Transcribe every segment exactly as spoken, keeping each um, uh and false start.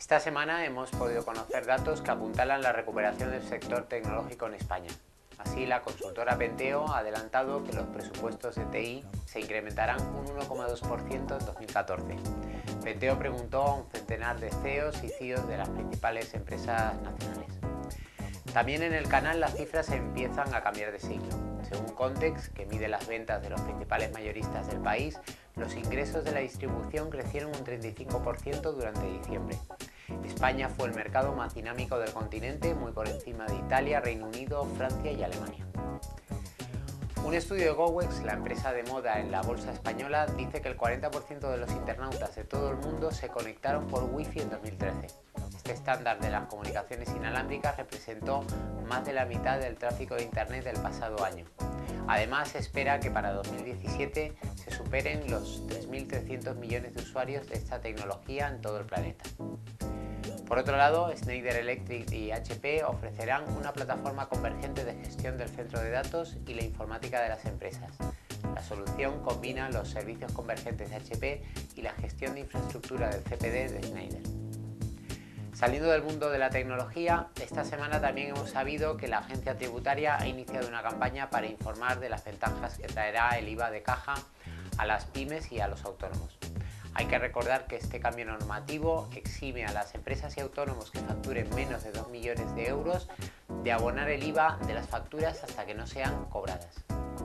Esta semana hemos podido conocer datos que apuntalan la recuperación del sector tecnológico en España. Así, la consultora Penteo ha adelantado que los presupuestos de T I se incrementarán un uno coma dos por ciento en dos mil catorce. Penteo preguntó a un centenar de C E Os y C I Os de las principales empresas nacionales. También en el canal las cifras empiezan a cambiar de signo. Según Context, que mide las ventas de los principales mayoristas del país, los ingresos de la distribución crecieron un treinta y cinco por ciento durante diciembre. España fue el mercado más dinámico del continente, muy por encima de Italia, Reino Unido, Francia y Alemania. Un estudio de Gowex, la empresa de moda en la bolsa española, dice que el cuarenta por ciento de los internautas de todo el mundo se conectaron por Wi-Fi en dos mil trece. Este estándar de las comunicaciones inalámbricas representó más de la mitad del tráfico de Internet del pasado año. Además, se espera que para dos mil diecisiete se superen los tres mil trescientos millones de usuarios de esta tecnología en todo el planeta. Por otro lado, Schneider Electric y H P ofrecerán una plataforma convergente de gestión del centro de datos y la informática de las empresas. La solución combina los servicios convergentes de H P y la gestión de infraestructura del C P D de Schneider. Saliendo del mundo de la tecnología, esta semana también hemos sabido que la agencia tributaria ha iniciado una campaña para informar de las ventajas que traerá el I V A de caja a las pymes y a los autónomos. Hay que recordar que este cambio normativo exime a las empresas y autónomos que facturen menos de dos millones de euros de abonar el I V A de las facturas hasta que no sean cobradas.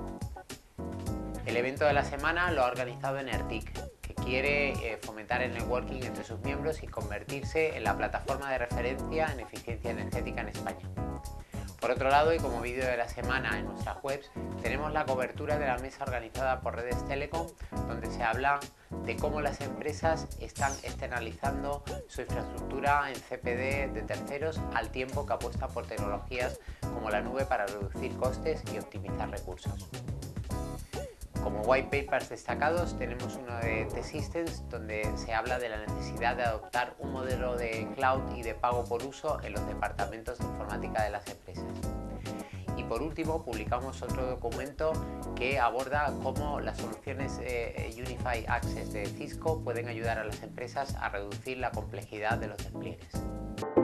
El evento de la semana lo ha organizado Enertic, que quiere eh, fomentar el networking entre sus miembros y convertirse en la plataforma de referencia en eficiencia energética en España. Por otro lado, y como vídeo de la semana en nuestras webs, tenemos la cobertura de la mesa organizada por Redes Telecom, donde se habla de cómo las empresas están externalizando su infraestructura en C P D de terceros al tiempo que apuestan por tecnologías como la nube para reducir costes y optimizar recursos. Como white papers destacados tenemos uno de T-Systems, donde se habla de la necesidad de adoptar un modelo de cloud y de pago por uso en los departamentos de informática de las empresas. Y por último publicamos otro documento que aborda cómo las soluciones eh, Unified Access de Cisco pueden ayudar a las empresas a reducir la complejidad de los despliegues.